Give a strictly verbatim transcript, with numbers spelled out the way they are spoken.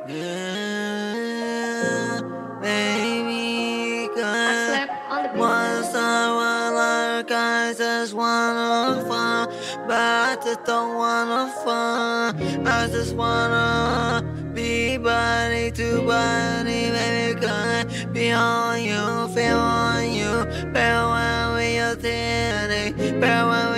Yeah, baby, I girl. slept on the Once I was like I just wanna fun, but I just don't wanna fun. I just wanna be body to body, baby, girl. Be on you, feel on you, farewell with your titty, farewell